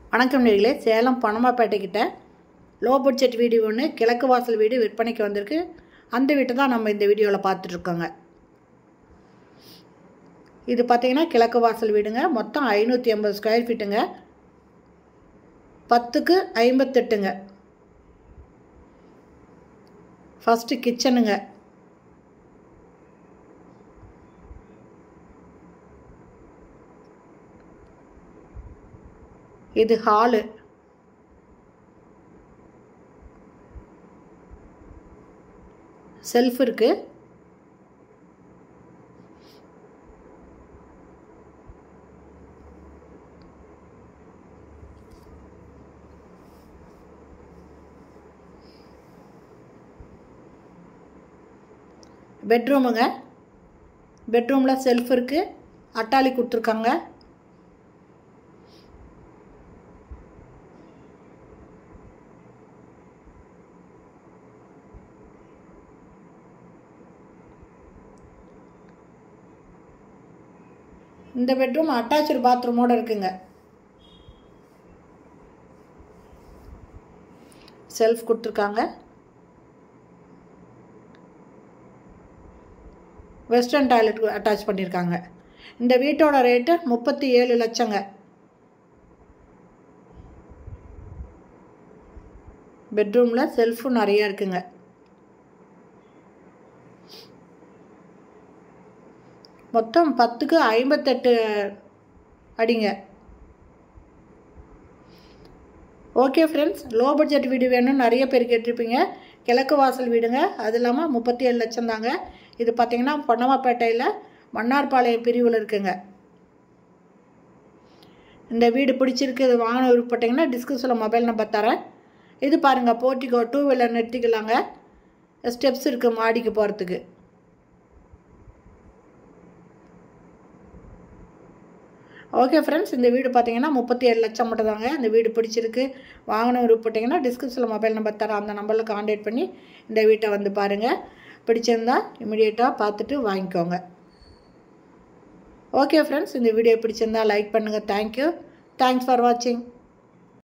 வணக்கம் நேயர்களே, சேலம் பனமாப்பேட்டை கிட்ட லோ பட்ஜெட் வீடு ஒன்று கிழக்கு வாசல் வீடு விற்பனைக்கு வந்திருக்கு. அந்த வீட்டை தான் நம்ம இந்த வீடியோவில் பார்த்துட்ருக்கோங்க. இது பார்த்திங்கன்னா கிழக்கு வாசல் வீடுங்க. மொத்தம் 580 ஸ்கொயர் ஃபீட்டுங்க. 10க்கு 58ங்க. ஃபஸ்ட்டு கிச்சனுங்க. இது ஹாலு. செல்ஃப் இருக்கு. பெட்ரூமுங்க. பெட்ரூமில் செல்ஃப் இருக்கு. அட்டாளி கொடுத்துருக்காங்க. இந்த பெட்ரூம் அட்டாச்சு பாத்ரூமோடு இருக்குங்க. செல்ஃப் கொடுத்துருக்காங்க. வெஸ்டர்ன் டாய்லெட் அட்டாச் பண்ணியிருக்காங்க. இந்த வீட்டோட ரேட்டு 37 லட்சங்க. பெட்ரூமில் செல்ஃபும் நிறையா இருக்குங்க. மொத்தம் 10க்கு 58 அடிங்க. ஓகே ஃப்ரெண்ட்ஸ், லோ பட்ஜெட் வீடு வேணும்னு நிறைய பேர் கேட்டிருப்பீங்க. கிழக்கு வாசல் வீடுங்க. அது இல்லாமல் 37 லட்சம் தாங்க. இது பார்த்திங்கன்னா பொன்னமாப்பேட்டையில் மன்னார்பாளையம் பிரிவில் இருக்குங்க. இந்த வீடு பிடிச்சிருக்கு, இது வாங்கணும் விருப்பப்பட்டிங்கன்னா டிஸ்கிரிப்ஷனில் மொபைல் நம்பர் தரேன். இது பாருங்கள், போர்ட்டிகோ 2 வீலர் நிறுத்திக்கலாங்க. ஸ்டெப்ஸ் இருக்குது மாடிக்கு போகிறதுக்கு. ஓகே ஃப்ரெண்ட்ஸ், இந்த வீடு பார்த்தீங்கன்னா 37 லட்சம் மட்டும் தாங்க. இந்த வீடு பிடிச்சிருக்கு, வாங்கணும் விருப்பப்பட்டிங்கன்னா டிஸ்கிரிப்ஷனில் மொபைல் நம்பர் தரேன். அந்த நம்பரில் கான்டாக்ட் பண்ணி இந்த வீட்டை வந்து பாருங்கள். பிடிச்சிருந்தா இமிடியேட்டாக பார்த்துட்டு வாங்கிக்கோங்க. ஓகே ஃப்ரெண்ட்ஸ், இந்த வீடியோ பிடிச்சிருந்தா லைக் பண்ணுங்கள். தேங்க்யூ. தேங்க்ஸ் ஃபார் வாட்சிங்.